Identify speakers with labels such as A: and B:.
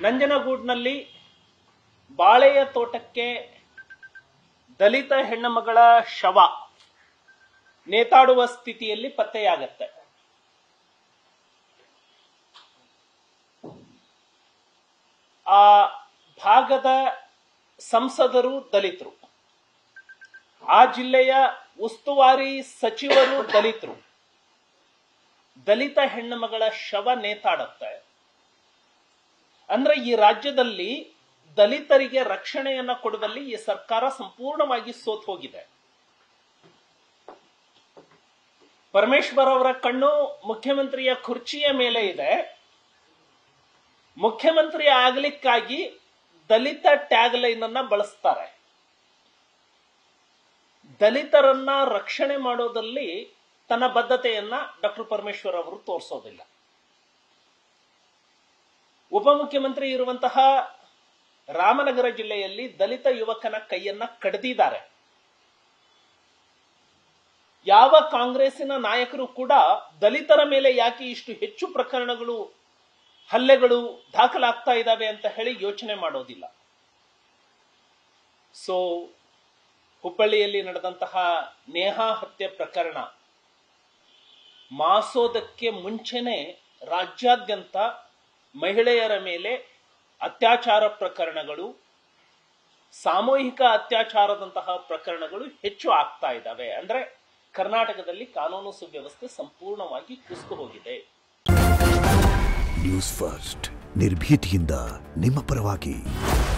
A: ನಂಜನಗೂಡಿನಲ್ಲಿ ಬಾಳೆಯ ತೋಟಕ್ಕೆ ದಲಿತ ಹೆಣ್ಣುಮಗಳ ಶವ ನೇತಾಡುವ ಸ್ಥಿತಿಯಲ್ಲಿ ಪತ್ತೆಯಾಗತ್ತೆ. ಆ ಭಾಗದ ಸಂಸದರು ದಲಿತರು, ಆ ಜಿಲ್ಲೆಯ ಉಸ್ತುವಾರಿ ಸಚಿವರು ದಲಿತರು. ದಲಿತ ಹೆಣ್ಣುಮಗಳ ಶವ ನೇತಾಡುತ್ತೆ ಅಂದ್ರೆ ಈ ರಾಜ್ಯದಲ್ಲಿ ದಲಿತರಿಗೆ ರಕ್ಷಣೆಯನ್ನ ಕೊಡುವಲ್ಲಿ ಈ ಸರ್ಕಾರ ಸಂಪೂರ್ಣವಾಗಿ ಸೋತು ಹೋಗಿದೆ. ಪರಮೇಶ್ವರ್ ಅವರ ಕಣ್ಣು ಮುಖ್ಯಮಂತ್ರಿಯ ಕುರ್ಚಿಯ ಮೇಲೆ ಇದೆ. ಮುಖ್ಯಮಂತ್ರಿ ಆಗ್ಲಿಕ್ಕಾಗಿ ದಲಿತ ಟ್ಯಾಗ್ ಲೈನ್ ಅನ್ನ ಬಳಸ್ತಾರೆ. ದಲಿತರನ್ನ ರಕ್ಷಣೆ ಮಾಡೋದಲ್ಲಿ ತನ್ನ ಬದ್ಧತೆಯನ್ನ ಡಾಕ್ಟರ್ ಪರಮೇಶ್ವರ್ ಅವರು ತೋರಿಸೋದಿಲ್ಲ. ಉಪಮುಖ್ಯಮಂತ್ರಿ ಇರುವಂತಹ ರಾಮನಗರ ಜಿಲ್ಲೆಯಲ್ಲಿ ದಲಿತ ಯುವಕನ ಕೈಯನ್ನ ಕಡಿದಿದ್ದಾರೆ. ಯಾವ ಕಾಂಗ್ರೆಸ್ಸಿನ ನಾಯಕರು ಕೂಡ ದಲಿತರ ಮೇಲೆ ಯಾಕೆ ಇಷ್ಟು ಹೆಚ್ಚು ಪ್ರಕರಣಗಳು, ಹಲ್ಲೆಗಳು ದಾಖಲಾಗ್ತಾ ಇದ್ದಾವೆ ಅಂತ ಹೇಳಿ ಯೋಚನೆ ಮಾಡೋದಿಲ್ಲ. ಸೊ ಹುಬ್ಬಳ್ಳಿಯಲ್ಲಿ ನಡೆದಂತಹ ನೇಹಾ ಹತ್ಯೆ ಪ್ರಕರಣ ಮಾಸೋದಕ್ಕೆ ಮುಂಚೆನೆ ರಾಜ್ಯಾದ್ಯಂತ ಮಹಿಳೆಯರ ಮೇಲೆ ಅತ್ಯಾಚಾರ ಪ್ರಕರಣಗಳು, ಸಾಮೂಹಿಕ ಅತ್ಯಾಚಾರದಂತಹ ಪ್ರಕರಣಗಳು ಹೆಚ್ಚು ಆಗ್ತಾ ಇದ್ದಾವೆ. ಅಂದ್ರೆ ಕರ್ನಾಟಕದಲ್ಲಿ ಕಾನೂನು ಸುವ್ಯವಸ್ಥೆ ಸಂಪೂರ್ಣವಾಗಿ ಕುಸಿದು ಹೋಗಿದೆ.
B: ನ್ಯೂಸ್ ಫಸ್ಟ್, ನಿರ್ಭೀತಿಯಿಂದ ನಿಮ್ಮ ಪರವಾಗಿ.